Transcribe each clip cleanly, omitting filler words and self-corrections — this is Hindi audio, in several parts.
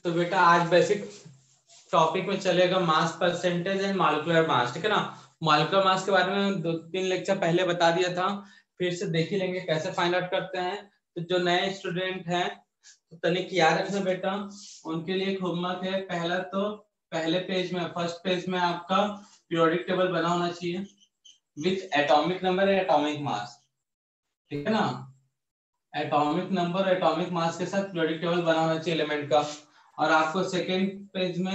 तो बेटा आज बेसिक टॉपिक में चलेगा mass percentage and molecular mass, ठीक है ना। मॉलिक्यूलर मास के बारे में 2-3 लेक्चर पहले बता दिया था, फिर से देख ही लेंगे कैसे फाइंड आउट करते हैं। तो जो नए स्टूडेंट हैं तो तनिक याद रखना बेटा, उनके लिए एक होमवर्क है। पहला तो पहले पेज में, फर्स्ट पेज में आपका पीरियोडिक टेबल बना होना चाहिए with atomic number and atomic mass, ठीक है ना। एटॉमिक नंबर एटॉमिक मास के साथ पीरियोडिक टेबल बना होना चाहिए एलिमेंट का। और आपको सेकेंड पेज में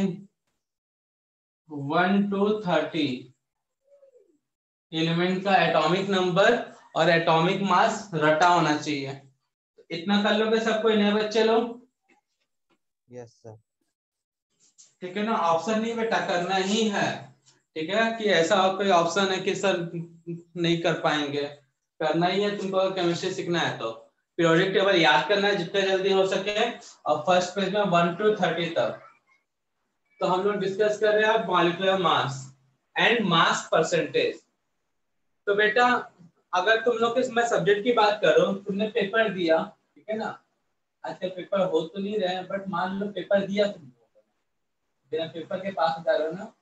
1 to 30 एलिमेंट का एटॉमिक नंबर और एटॉमिक मास रटा होना चाहिए। इतना कर लोगे सब कोई, नए बच्चे लोग? Yes sir. ठीक है ना। ऑप्शन नहीं बेटा, करना ही है, ठीक है। कि ऐसा कोई ऑप्शन है कि सर नहीं कर पाएंगे, करना ही है तुमको। केमिस्ट्री सीखना है तो पीरियोडिक टेबल याद करना है जितना जल्दी हो सके। और फर्स्ट पेज में 1 to 30 तक तो हम लोग डिस्कस कर रहे हैं molecular mass and mass percentage. तो बेटा अगर तुम लोग इस मैं सब्जेक्ट की बात करो, तुमने पेपर दिया, ठीक है ना। आजकल पेपर हो तो नहीं रहे हैं, बट मान लो पेपर दिया तुम लोगों ने, बिना पेपर के पास जा रहे हो ना।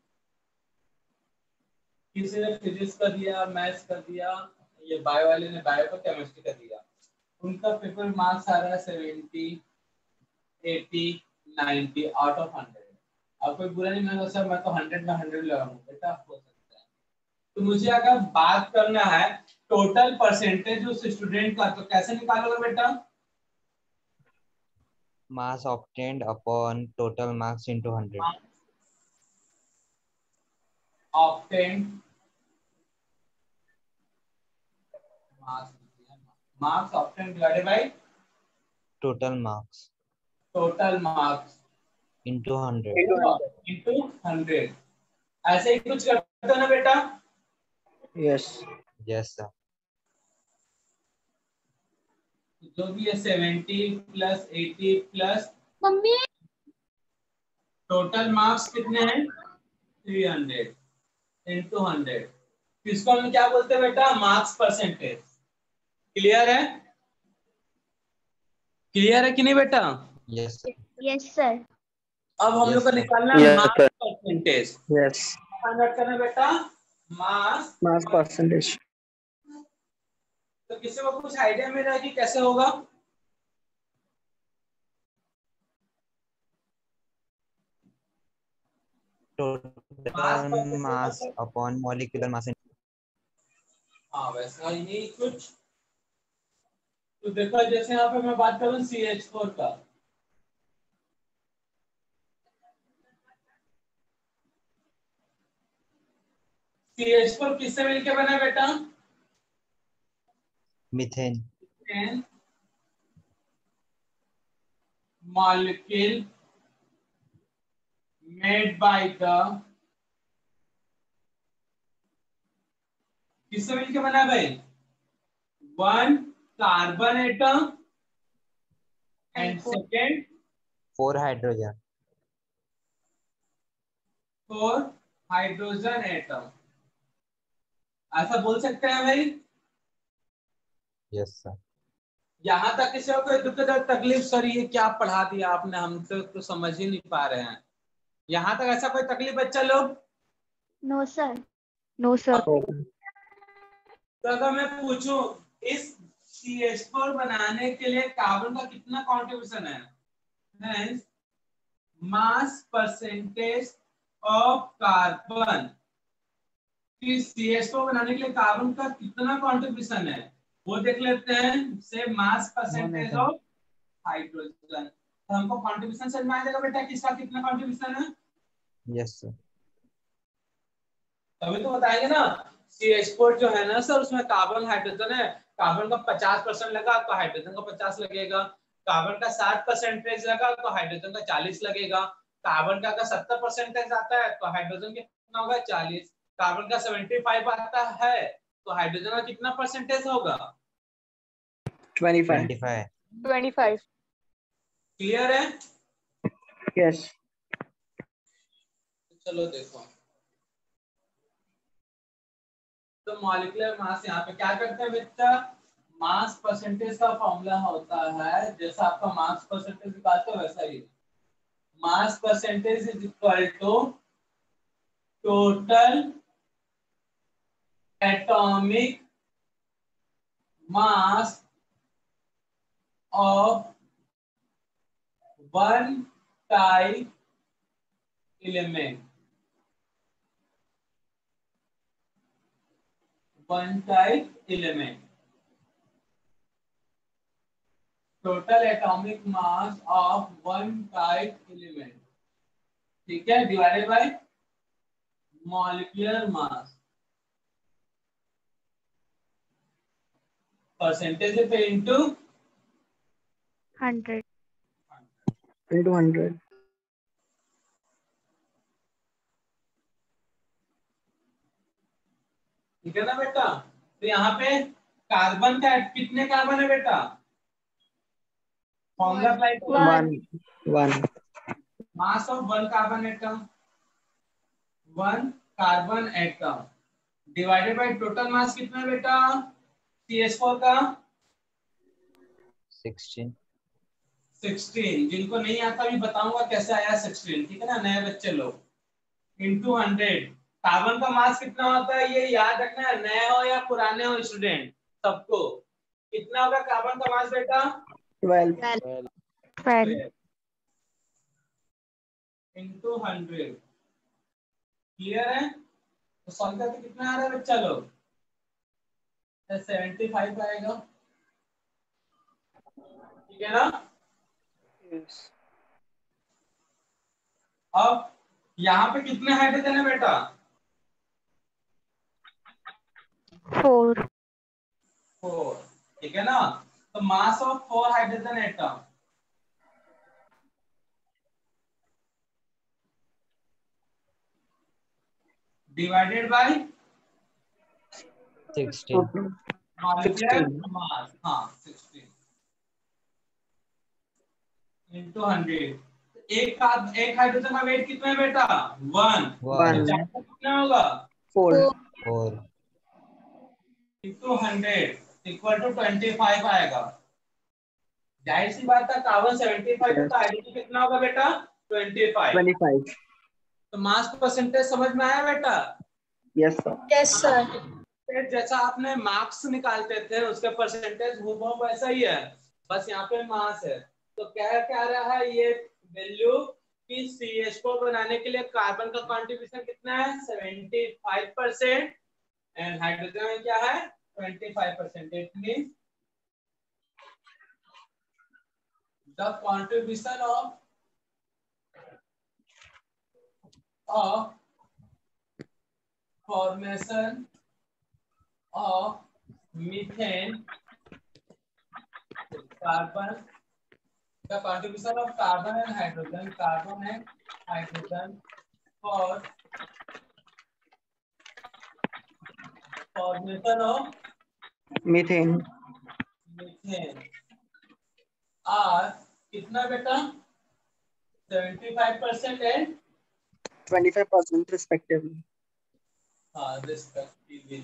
किसी ने फिजिक्स का दिया, मैथ्स का दिया, ये बायो वाले ने बायो का, केमिस्ट्री का दिया, उनका पेपर मार्क्स आ रहा है 70, 80, 90 आउट ऑफ 100। अब कोई बुरा नहीं मानो सर मैं तो 100 में 100 लगाऊंगा, बेटा हो सकता है। तो मुझे अगर बात करना है टोटल परसेंटेज उस स्टूडेंट का, तो कैसे निकालोगे बेटा? Mass obtained upon total marks into 100। Obtained marks obtained divided by total marks total marks into 100। Into 100। ऐसे ही कुछ करते हो ना बेटा? Yes yes sir. जो भी है 70 प्लस 80 प्लस मम्मी टोटल मार्क्स कितने हैं? 300 इनटू 100। किसको हम क्या बोलते हैं बेटा? Marks percentage. क्लियर है? क्लियर है कि नहीं बेटा? Yes sir. Yes sir. अब हम Yes, लोग को sir. निकालना है Yes, mass sir. Percentage. Yes find out करना है बेटा मास। मास परसेंटेज। तो किसी को कुछ आइडिया मेरा है कि कैसे होगा? Total mass upon molecular mass. हाँ वैसा ही कुछ। तो देखो जैसे यहाँ पे मैं बात करूँ CH4 का, CH4 किससे मिलके बना बेटा? Methane. Molecule made by the, किससे मिलके बना भाई? 1 carbon atom and second 4 hydrogen. 4 hydrogen atom. ऐसा बोल सकते हैं भाई? Yes sir. यहां तक किसी को कोई दुख दर्द तकलीफ? सर ये क्या पढ़ा दिया आपने, हम तो समझ ही नहीं पा रहे हैं। यहां तक ऐसा कोई तकलीफ बच्चा लोग? No sir. No sir. तो अगर मैं पूछूं इस CH4 बनाने के लिए कार्बन का कितना कंट्रीब्यूशन है, मास परसेंटेज ऑफ कार्बन, इस CH4 बनाने के लिए कार्बन का कितना कंट्रीब्यूशन है वो देख लेते हैं। से मास परसेंटेज ऑफ हाइड्रोजन, तो हमको कंट्रीब्यूशन समझ में आ जाएगा बेटा किसका कितना कंट्रीब्यूशन है। Yes sir. तभी तो बताएंगे ना। CH4 जो है ना सर, उसमें कार्बन हाइड्रोजन है, कार्बन का 50% लगा तो हाइड्रोजन का 50 लगेगा, कार्बन का 60% लगा तो हाइड्रोजन का 40 लगेगा, कार्बन का अगर 70% आता है तो हाइड्रोजन कितना होगा? 40। कार्बन का 75 आता है तो हाइड्रोजन का कितना परसेंटेज होगा? 25। 25। क्लियर है? यस चलो देखो, तो मॉलिक्यूलर मास यहाँ पे क्या करते हैं बेटा? मास परसेंटेज का फॉर्मूला होता है, जैसा आपका मास परसेंटेज निकालते हो वैसा ही। mass percentage is equal to total atomic mass of one type element. One type element. Total atomic mass of one type element. ठीक है, divided by molecular mass. Percentage पे into 100. into 100. ठीक है ना बेटा। तो यहाँ पे कार्बन का कितने कार्बन है बेटा? फॉर्मूला अप्लाई करो। 1 mass of one carbon atom, one carbon atom divided by total mass कितना है बेटा CH4 का? 16. 16। जिनको नहीं आता भी बताऊंगा कैसे आया 16, ठीक है ना नए बच्चे लोग। इनटू 100। कार्बन का मास कितना होता है ये याद रखना है, नए हो या पुराने हो स्टूडेंट सबको। कितना होगा कार्बन का मास बेटा? 12 12. इनटू 100। क्लियर है? तो सॉल्व करके कितना आ रहा है बच्चा लोग? 75 आएगा, ठीक है ना। yes अब यहाँ पे कितने हाइड्रोजन है बेटा? 4. 4, ठीक है ना। तो mass of 4 hydrogen atom divided by 16. Molecular 16 mass, हाँ 16 इनटू 100। एक हाइड्रोजन का वेट कितना है बेटा? 1। तो 1 चार का कितना होगा? 4 4. इनटू 100 इक्वल टू 25 आएगा। जाहिर सी बात है कार्बन 75 है तो हाइड्रोजन कितना होगा बेटा? 25। 25 तो मास परसेंटेज समझ में आया बेटा? yes sir yes sir. फिर जैसा आपने मार्क्स निकालते थे उसके परसेंटेज हूबहू वैसा ही है, बस यहाँ पे मास है। तो क्या क्या रहा है ये वैल्यू कि CH4 बनाने के लिए कार्बन का कंट्रीब्यूशन कितना है? 75% एंड हाइड्रोजन में क्या है? 25%। It means the contribution of formation of methane, carbon, the contribution of carbon and hydrogen for formation of methane methane are कितना बेटा? 75% and 25% respectively हाँ respectively।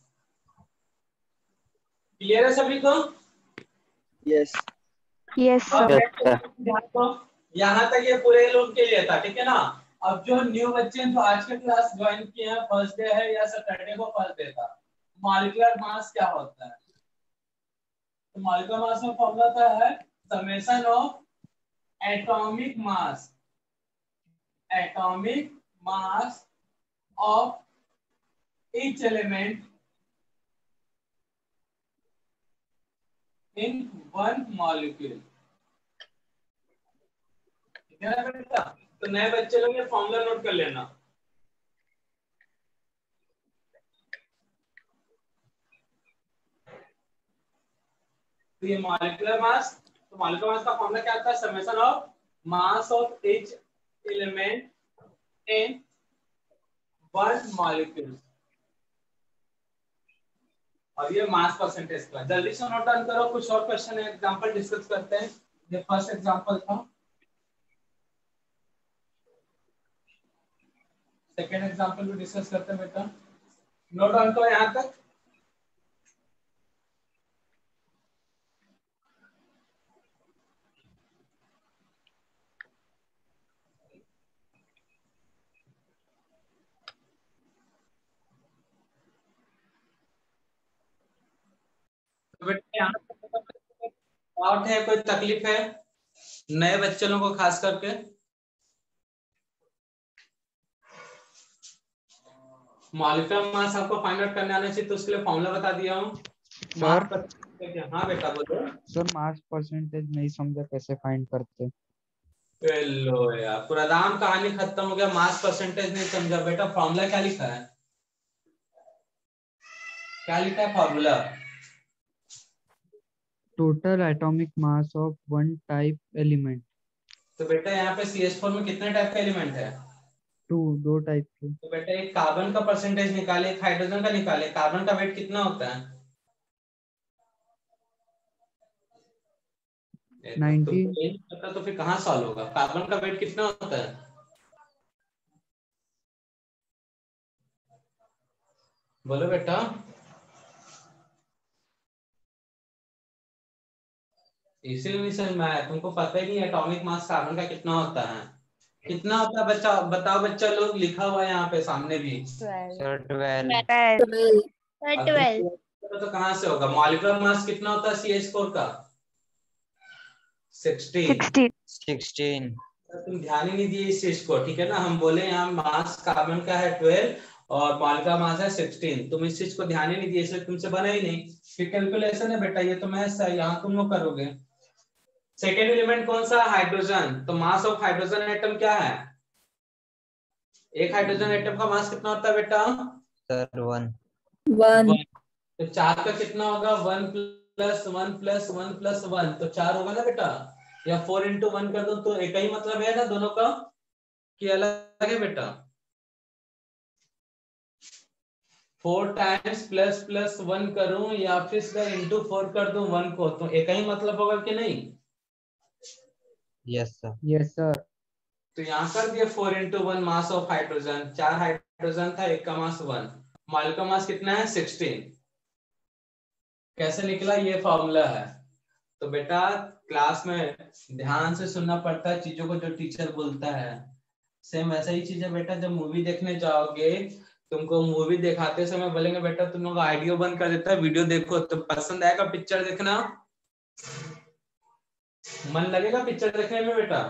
क्लियर है सभी को? yes Yes sir. यहाँ तक ये पूरे लोग के लिए था, ठीक है ना। अब जो न्यू बच्चे जो आज के क्लास ज्वाइन किए हैं, फर्स्ट डे है या सैटरडे को फर्स्ट डे था, मॉलिक्यूलर मास क्या होता है? तो मॉलिक्यूलर मास में फॉर्मूला था है summation of atomic mass of each element in one molecule, ठीक है ना बेटा। तो नए बच्चे लोग ये फॉर्मूला नोट कर लेना। तो ये मॉलिक्यूलर मास, तो मॉलिक्यूलर मास का फॉर्मूला क्या आता है? Summation of mass of each element in one molecule. और ये मास परसेंटेज का जल्दी से नोट डाउन करो। कुछ और क्वेश्चन है, एग्जांपल डिस्कस करते हैं। ये फर्स्ट एग्जांपल था, सेकंड एग्जांपल भी डिस्कस करते हैं बेटा। नोट डाउन करो यहां तक। तो बेटा यहाँ डाउट है, कोई तकलीफ है नए बच्चों को खास करके? मॉलिक्यूलर मास आपको फाइंड आउट करने आना चाहिए, तो उसके लिए फॉर्मूला बता दिया हूँ। सर हाँ बेटा बोलो। सर मास परसेंटेज नहीं समझा, कैसे फाइंड करते? लो यार, पूरा राम कहानी खत्म हो गया, मास परसेंटेज नहीं समझा। बेटा फॉर्मूला क्या लिखा है, क्या लिखा है formula? Total atomic mass of one type element. तो बेटा यहाँ पे CH4 में कितने टाइप का एलिमेंट है? दो टाइप के। तो बेटा एक कार्बन का परसेंटेज निकाले, एक हाइड्रोजन का निकाले। कार्बन का वेट कितना होता है? 90। तुमको ये नहीं पता तो फिर कहाँ सॉल्व होगा? कार्बन का वेट कितना होता है? बोलो बेटा। इसीलिए नहीं समझ में आया, तुमको पता ही नहीं एटॉमिक मास कार्बन का कितना होता है। कितना होता है बच्चा बताओ, बच्चा लोग लिखा हुआ है यहाँ पे सामने भी। सर 12। 12। तो कहाँ से होगा? मॉलिक्यूलर मास कितना होता है CH4 का? 16। 16। तुम ध्यान ही नहीं दिए इस चीज को, ठीक है ना। हम बोले यहाँ मास कार्बन का है 12 और मॉलिक्यूलर मास है 16। तुम इस चीज को ध्यान ही नहीं दिए, इसलिए तुमसे बना ही नहीं। फिर कैलकुलेशन है बेटा, ये तो मैं यहाँ तुम लोग करोगे। सेकेंड एलिमेंट कौन सा? हाइड्रोजन। तो मास ऑफ हाइड्रोजन एटम क्या है? एक हाइड्रोजन एटम का मास कितना होता है बेटा? सर 1। 1 तो 4 का कितना होगा? 1 + 1 + 1 + 1 तो 4 होगा ना बेटा। या 4 × 1 कर दो तो एक ही मतलब है ना दोनों का, कि अलग है बेटा? 4 टाइम्स ++ 1 करूं या फिर × 4 कर दूं 1 को, तो एक ही मतलब होगा कि नहीं? Yes sir. Yes sir. तो यहाँ कर दिया 4 × 1 मास ऑफ हाइड्रोजन। 4 हाइड्रोजन था, एक का मास 1। मॉलिक्यूलर मास कितना है? 16। कैसे निकला? ये फॉर्मूला है। तो बेटा क्लास में ध्यान से सुनना पड़ता है चीजों को, जो टीचर बोलता है। सेम वैसा ही चीज है बेटा, जब मूवी देखने जाओगे तुमको मूवी दिखाते समय बोलेंगे बेटा तुम लोग ऑडियो बंद कर देता है, वीडियो देखो, तो पसंद आएगा पिक्चर देखना? मन लगेगा पिक्चर देखने में बेटा?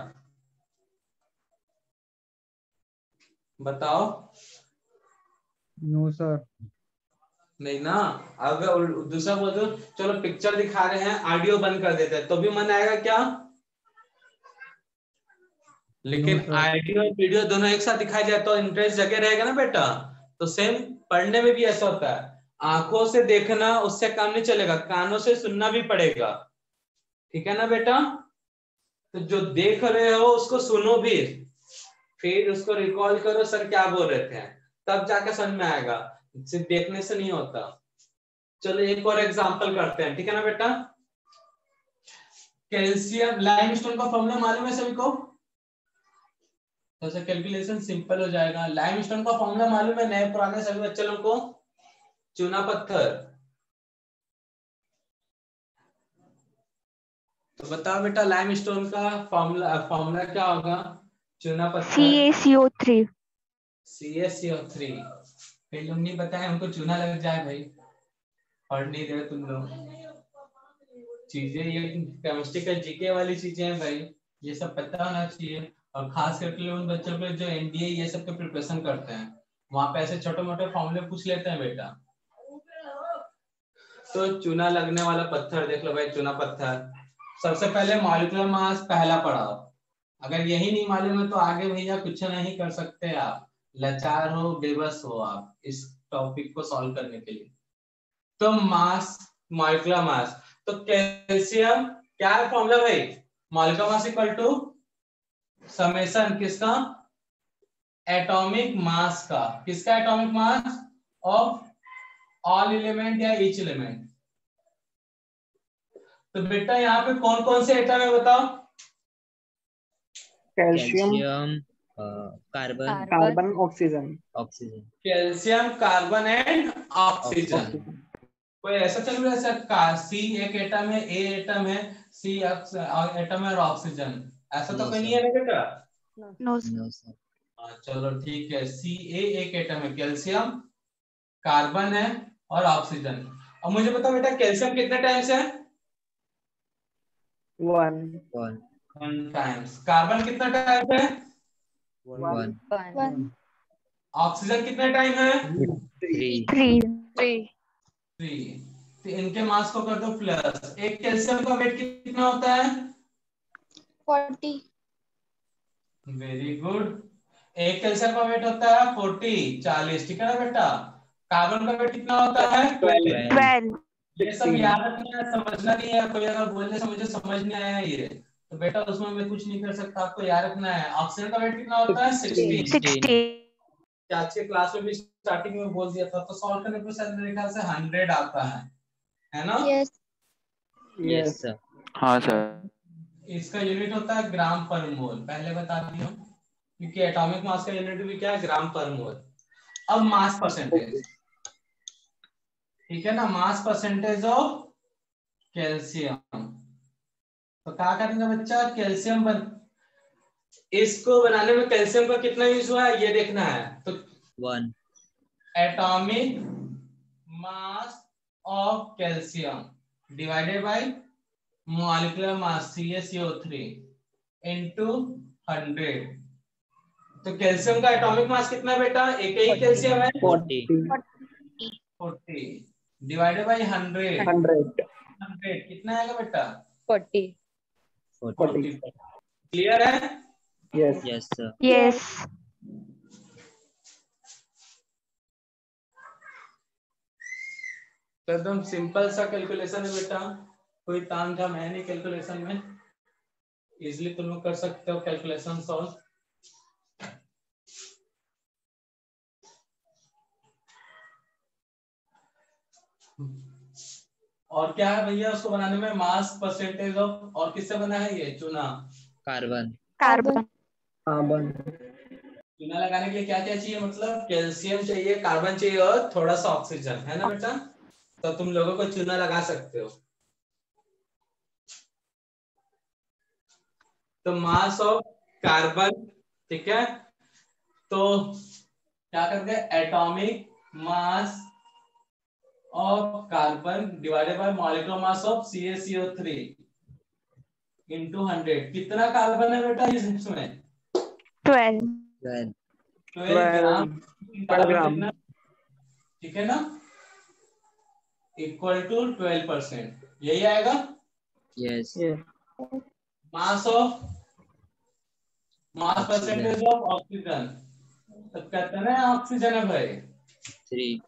बताओ। No sir. नहीं ना। अगर दूसरा बोल दो चलो पिक्चर दिखा रहे हैं ऑडियो बंद कर देते हैं, तो भी मन आएगा क्या? लेकिन ऑडियो और वीडियो दोनों एक साथ दिखाई जाए तो इंटरेस्ट जगे रहेगा ना बेटा। तो सेम पढ़ने में भी ऐसा होता है, आंखों से देखना उससे काम नहीं चलेगा, कानों से सुनना भी पड़ेगा, ठीक है ना बेटा। तो जो देख रहे हो उसको सुनो भी, फिर उसको रिकॉल करो सर क्या बोल रहे थे, तब जाके समझ में आएगा, सिर्फ देखने से नहीं होता। चलो एक और एग्जांपल करते हैं, ठीक है ना बेटा। कैल्शियम लाइमस्टोन का फॉर्मूला मालूम है सभी को? तो कैलकुलेशन सिंपल हो जाएगा। लाइमस्टोन का फॉर्मूला मालूम है नए पुराने सभी बच्चे लोगों को? चूना पत्थर। तो बताओ बेटा लाइमस्टोन का फॉर्मूला क्या होगा? चूना पत्थर CaCO3। CaCO3। फिर लोग नहीं बताए, हमको चूना लग जाए भाई, पढ़ नहीं रहे तुम लोग चीजें। ये केमिस्ट्री का जीके वाली चीजें हैं भाई, ये सब पता होना चाहिए। और खास करके उन बच्चों को जो एनडीए ये सब के प्रिपरेशन करते हैं, वहां पे ऐसे छोटे मोटे फॉर्मूले पूछ लेते हैं बेटा। तो चूना लगने वाला पत्थर देख लो भाई, चूना पत्थर। सबसे पहले मॉलिक्यूलर मास पहला पढ़ाओ, अगर यही नहीं मालूम है तो आगे भैया कुछ नहीं कर सकते आप, लाचार हो बेबस हो आप इस टॉपिक को सॉल्व करने के लिए। तो मास, मॉलिक्यूलर मास, तो कैल्शियम क्या है फॉर्मूला भाई? Molecular mass equal to summation किसका? एटॉमिक मास का। किसका? Atomic mass of all element या ईच एलिमेंट। तो बेटा यहाँ पे कौन कौन से एटम है बताओ? Calcium carbon carbon oxygen. Oxygen. Calcium carbon and oxygen. कोई ऐसा चल रहा है सर सी एक एटम है, ए एटम है, सी एटम है और ऑक्सीजन, ऐसा तो कोई नहीं है ना बेटा? No sir. चलो ठीक है, सी ए एक एटम है, कैल्शियम कार्बन है और ऑक्सीजन। अब मुझे बताओ बेटा कैल्शियम कितने टाइम्स है? 1 1 टाइम्स। कार्बन कितना टाइम है? 1 1 ऑक्सीजन कितने टाइम है? 3 3 3। तो इनके मास को कर दो प्लस। एक कैल्शियम का वेट कितना होता है? 40 वेरी गुड। एक कैल्शियम का वेट होता है 40, ठीक है ना बेटा? कार्बन का वेट कितना होता है? 12। 12 ये सब याद रखना है, समझना नहीं है। कोई अगर बोलने से मुझे समझ नहीं आया ये तो बेटा उसमें मैं कुछ नहीं कर सकता, आपको याद रखना है। ऑक्सीजन का वेट कितना होता है? 16। 16 आज के क्लास में भी स्टार्टिंग में बोल दिया था, तो सॉल्व करने पर शायद मेरे ख्याल से 100 आता है ना? Yes yes sir. हाँ सर। इसका यूनिट होता है ग्राम पर मोल, पहले बता दिया क्योंकि एटॉमिक मास का यूनिट भी क्या है? ग्राम पर मोल। अब मास परसेंटेज, ठीक है ना? Mass percentage of calcium. तो क्या करेंगे बच्चा? कैल्शियम इसको बनाने में कैल्शियम का कितना यूज हुआ है ये देखना है। तो 1 atomic mass of calcium divided by molecular mass CaCO3 into 100। तो कैल्शियम का एटॉमिक मास कितना है बेटा? एक ही कैल्शियम है 40 40 डिवाइडेड बाय 100 100 कितना आएगा बेटा? 40 क्लियर है? yes yes sir. यस तो एकदम सिंपल सा कैलकुलेशन है बेटा, कोई तामझाम है नहीं कैलकुलेशन में। इजीली तुम लोग कर सकते हो कैलकुलेशन सॉल्व। और क्या है भैया उसको बनाने में? मास परसेंटेज ऑफ, और किससे बना है ये? चूना। कार्बन कार्बन चूना लगाने के लिए क्या क्या चाहिए? मतलब कैल्शियम चाहिए, कार्बन चाहिए और थोड़ा सा ऑक्सीजन, है ना बेटा? तो तुम लोगों को चूना लगा सकते हो। तो मास ऑफ कार्बन, ठीक है? तो क्या करते हैं? Atomic mass of carbon divided by molecular mass of CaCO3 into 100। कितना कार्बन है बेटा इसमें? 12 12 ग्राम 12 ग्राम कितना? ठीक है ना? इक्वल टू 12%, यही आएगा। Yes mass percentage of oxygen, तो कितना ऑक्सीजन है भाई? 3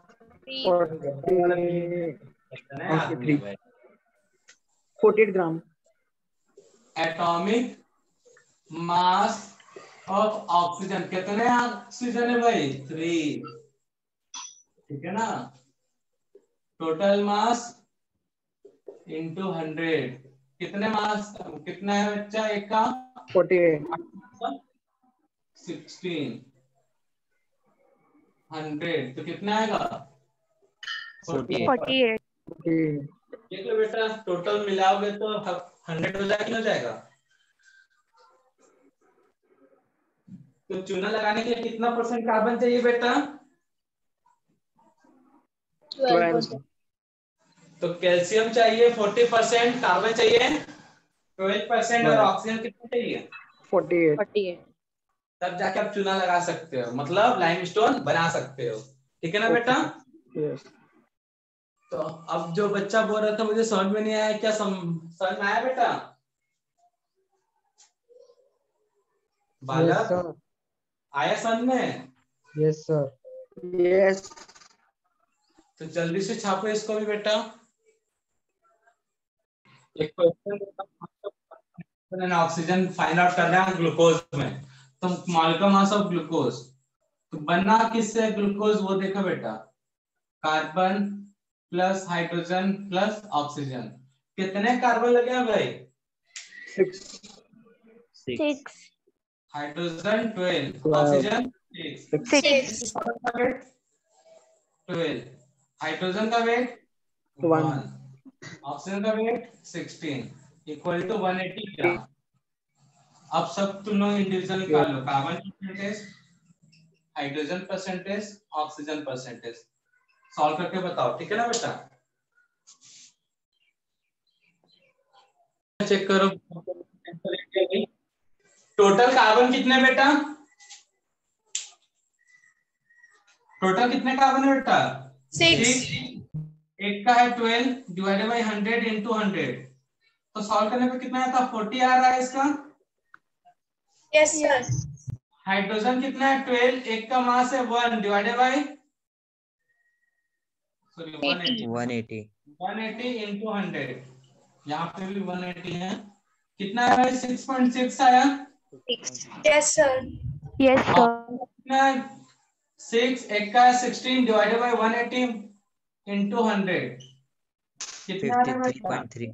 कितना आदमी है भाई? 48 gram atomic mass of oxygen, कितने ऑक्सीजन है भाई? 3, ठीक है ना? टोटल मास इंटू 100, कितने मास, कितना है बच्चा एक का? 48 16 100 तो कितना आएगा? 48 48 देख लो बेटा, टोटल मिलाओगे तो 100 हो जाएगा, हो जाएगा। तो चूना लगाने के लिए कितना परसेंट कार्बन चाहिए बेटा? 12 तो कैल्शियम चाहिए 40%, कार्बन चाहिए 12% और ऑक्सीजन कितना चाहिए? 48 तब जाके आप चूना लगा सकते हो, मतलब लाइमस्टोन बना सकते हो, ठीक है ना बेटा? yes तो अब जो बच्चा बोल रहा था मुझे समझ में नहीं आया, क्या समझ में आया बेटा? बालक आया समझ में? Yes sir. yes तो जल्दी से छापो इसको भी बेटा। एक क्वेश्चन, ऑक्सीजन फाइंड आउट करना है ग्लूकोज में, तो मॉलिक्यूलर मास ऑफ ग्लूकोज, तो बनना किससे ग्लूकोज वो देखो बेटा। Carbon plus hydrogen plus oxygen, कितने कार्बन लगे हैं भाई? 6 हाइड्रोजन 12, ऑक्सीजन 6 12, हाइड्रोजन का वेट 1, ऑक्सीजन का वेट 16 इक्वल टू 180 ग्राम। अब सब तुम लोग इंडिविजुअल निकाल लो, carbon percentage, hydrogen percentage, oxygen percentage, solve करके बताओ, ठीक है ना बेटा? चेक करो टोटल कार्बन कितने बेटा, टोटल कितने कार्बन है बेटा 6। एक का है 12 डिवाइडेड बाई 100 इंटू 100, तो सॉल्व करने पे कितना आता 40 आ रहा है इसका। Yes sir. हाइड्रोजन कितना है 12, एक का मास है 1 डिवाइडेड बाई सॉरी 180 इंटू 100, यहाँ पे भी 180 है, कितना है 6.6 आया। Yes sir. Yes, sir. कितना 6, एक का 16 डिवाइडेड बाई 180 इंटू 100, कितना आ रहा है 53.3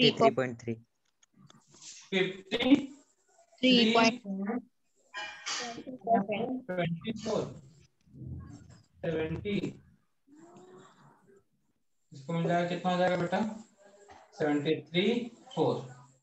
70, इसको मिल जाएगा कितना हो जाएगा बेटा 73.4,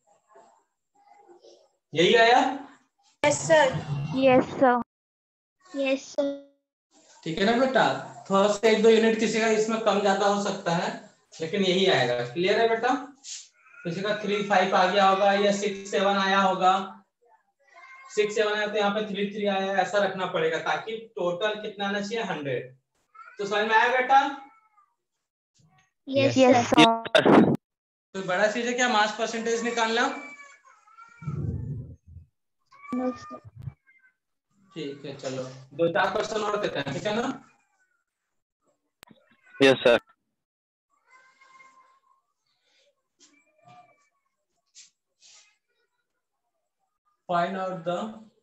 यही आया। Yes sir. Yes, sir. Yes, sir. ठीक है ना बेटा, थोड़ा सा 1-2 यूनिट किसी का इसमें कम ज्यादा हो सकता है, लेकिन यही आएगा। क्लियर है बेटा, किसी का 3-5 आ गया होगा या 6-7 आया होगा, 6-7 आया तो यहाँ पे 3-3 आया, ऐसा रखना पड़ेगा ताकि टोटल कितना आना चाहिए 100। तो समझ में आया बेटा। Yes, yes, sir. तो बड़ा चीज है क्या मास परसेंटेज निकालना। No, sir. ठीक है चलो 2-4 क्वेश्चन और देते हैं, ठीक है ना। Yes sir. Find out the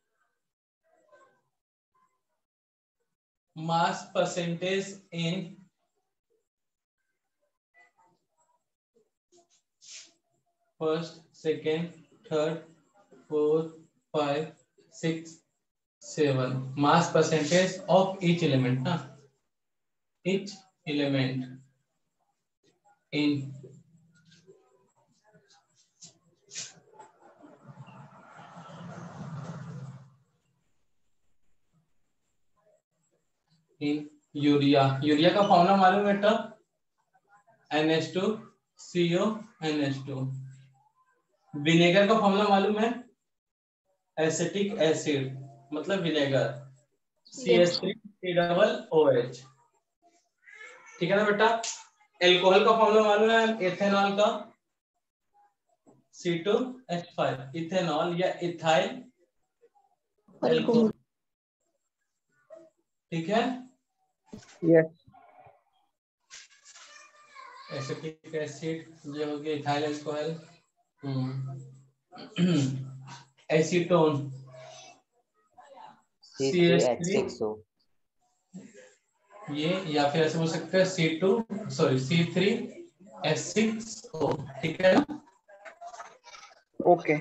mass percentage in first, second, third, fourth, 5, 6, 7 mass percentage of each element, each element in urea का फॉर्मूला मालूम है बेटा NH2CO NH2। विनेगर का फॉर्मूला मालूम है एसिटिक एसिड मतलब विनेगर CH3COOH। ठीक है ना बेटा। एल्कोहल का फॉर्मूला मालूम है एथेनॉल का C2H5 इथेनॉल या इथाइल एल्कोहल। ठीक है। Yes. एसिटिक एसिड ये हो गया इथाइल अल्कोहल। एसीटोन C3H6O ये या फिर ऐसे बोल सकते हैं C3H6O। ठीक है ना। Okay.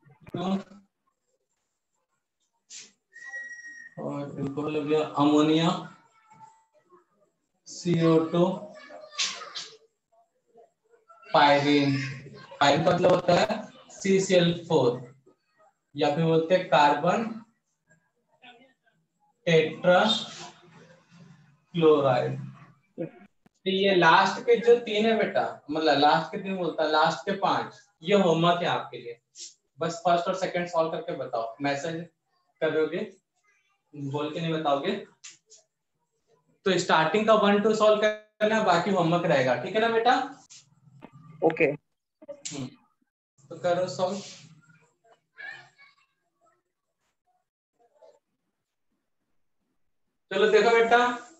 और अल्कोहल हो गया अमोनिया CO2 पायरीन। पायरीन मतलब होता है CCl4 या फिर बोलते हैं कार्बन टेट्रा क्लोराइड। तो ये लास्ट के जो 3 है बेटा मतलब लास्ट के 3 बोलता है लास्ट के 5 ये होमवर्क है आपके लिए। बस फर्स्ट और सेकंड सॉल्व करके बताओ। मैसेज करोगे बोल के नहीं बताओगे। तो स्टार्टिंग का 1-2 सॉल्व करना बाकी होमवर्क रहेगा। ठीक है ना बेटा। Okay. तो करो सॉल्व। चलो देखो बेटा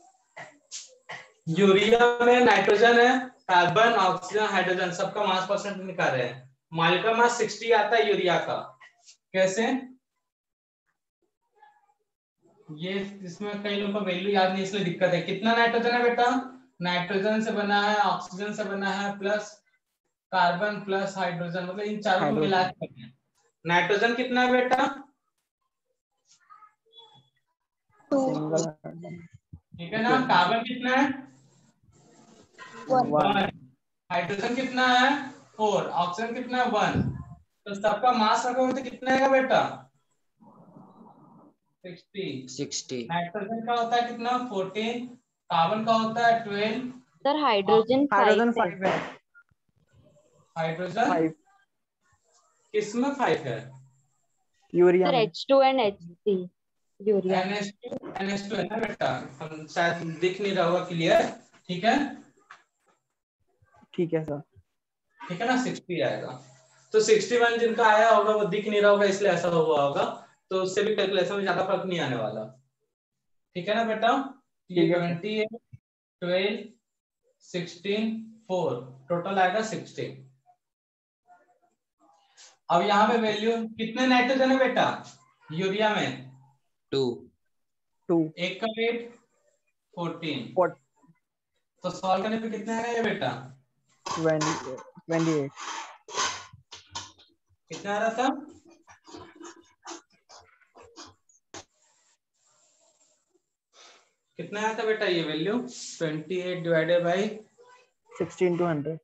यूरिया में नाइट्रोजन है कार्बन ऑक्सीजन हाइड्रोजन सबका मास परसेंट निकाल रहे हैं। मालिका मास 60 आता है यूरिया का। कैसे ये इसमें कई लोगों को वैल्यू याद नहीं इसलिए दिक्कत है। कितना नाइट्रोजन है बेटा नाइट्रोजन से बना है ऑक्सीजन से बना है प्लस कार्बन प्लस हाइड्रोजन मतलब इन चारों को मिला के नाइट्रोजन कितना है बेटा 2. ठीक है ना। कार्बन कितना है 1। हाइड्रोजन कितना है 4। ऑक्सीजन कितना है 1। तो सबका मास रखोगे तो कितना आएगा बेटा 60। नाइट्रोजन का होता है कितना 14। कार्बन का होता है 12 सर हाइड्रोजन हाइड्रोजन 5 है। 5 है। हाइड्रोजन 5 किसमें 5 है? यूरिया सर में। H2 एंड H3 यूरिया में। NH2 है ना बेटा, हम शायद दिख नहीं रहा होगा क्लियर, ठीक है। ठीक है सर। ठीक है ना, 60 आएगा। तो 61 जिनका आया होगा वो दिख नहीं रहा होगा इसलिए ऐसा हुआ होगा, तो उससे भी कैलकुलेशन में ज्यादा फर्क नहीं आने वाला। ठीक है ना बेटा, ये ठीक है सर। 28 12 16 4 टोटल आएगा 60। अब यहाँ पे वैल्यू कितने नाइट्रोजन है बेटा यूरिया में? 2 एक का वेट 14। 28 तो सॉल्व करने पे कितना आएगा ये बेटा? 28 कितना आ रहा था? कितना आया था बेटा ये value? 28 divided by 16 to 100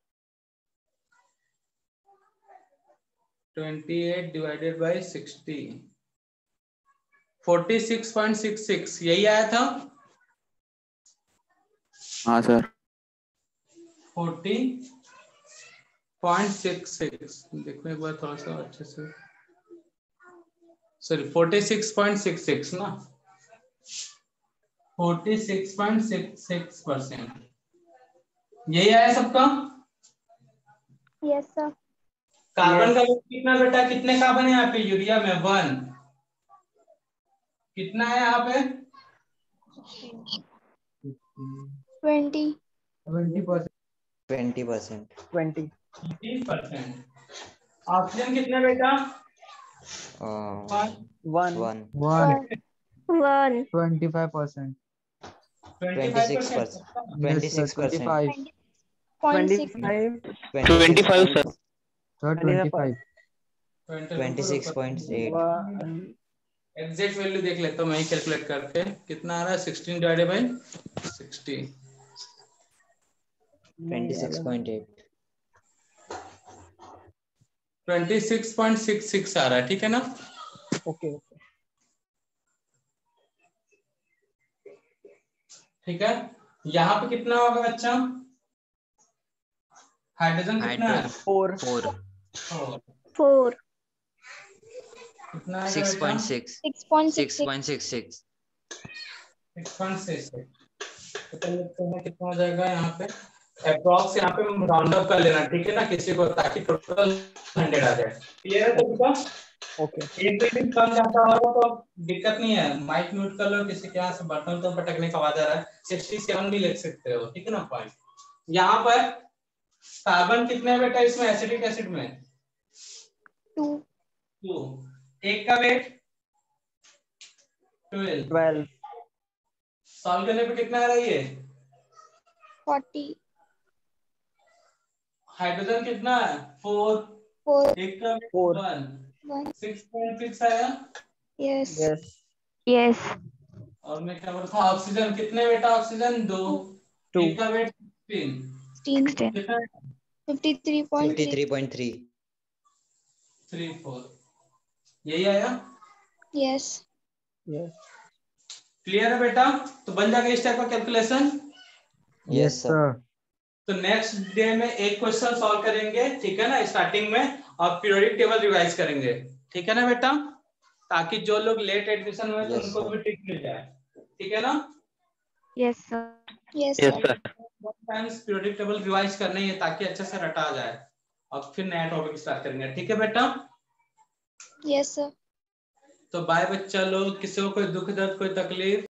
28 divided by 60 46.66 यही आया था। हाँ सर। 40.66 देखो एक बार थोड़ा सा अच्छे से, सॉरी 46.66 ना, 46.66% यही आया सबका। Yes, sir. कार्बन का वेट कितना बेटा? कितने कार्बन है यहाँ पे यूरिया में? 1। कितना है यहाँ पे? 20. 20%. 20%. 20 20%। ऑक्सीजन कितना बेटा? 1 1. 1. 25%. 26%. 26%. 25. 0.6. 25 25 सर। Sir, 25. 26.8. एग्जैक्ट वैल्यू देख लेता हूँ मैं ही कैलकुलेट करके, कितना आ रहा है? 16 डिवाइडेड बाई 60 26.8. 26.66 आ रहा है, ठीक है ना। ओके ठीक है, यहाँ पे कितना होगा बच्चा? हाइड्रोजन कितना है? 4 4. 4. कितना आएगा बेटा? 6.6. 6.66. 6.66 तो कितना हो जाएगा यहाँ पे? अप्रॉक्स यहाँ पे राउंड अप कर लेना, ठीक है ना किसी को, ताकि टोटल 100 आ जाए। क्लियर है सबका? ओके एक दो दिन कम जाता होगा तो दिक्कत नहीं है, माइक म्यूट कर लो, किसी के यहाँ से बटन तो पटकने का आवाज आ रहा है। 67 भी लिख सकते हो, ठीक है ना पॉइंट। यहाँ पर कार्बन कितने हैं बेटा इसमें एसिडिक एसिड में? 2. 2। एक का वेट 12। सॉल्व करने पे कितना आ रहा है ये? 40. हाइड्रोजन कितना है? 4। 4. एक का वेट 4 1। 1. 6.6 आया। Yes. Yes Yes. और मैं क्या बोलता हूँ, ऑक्सीजन कितने बेटा? ऑक्सीजन 2। 2 एक का वेट 16। 16. कितना? 53.3. 53.3. 34 यही आया। Yes. यस क्लियर है बेटा? तो बन जाएगा इस टाइप का कैलकुलेशन। Yes sir. तो नेक्स्ट डे में एक क्वेश्चन सॉल्व करेंगे, ठीक है ना, स्टार्टिंग में, और पीरियोडिक टेबल रिवाइज करेंगे, ठीक है ना बेटा, ताकि जो लोग लेट एडमिशन हुए तो Yes, उनको sir. भी टिक मिल जाए, ठीक है ना। Yes, sir. Yes, yes sir. Sir. Times periodic table revise करना ही है ताकि अच्छे से रटा जाए, और फिर नया टॉपिक स्टार्ट करेंगे, ठीक है बेटा। Yes, sir. तो बाय बच्चा लोग, किसी को कोई दुख दर्द कोई तकलीफ?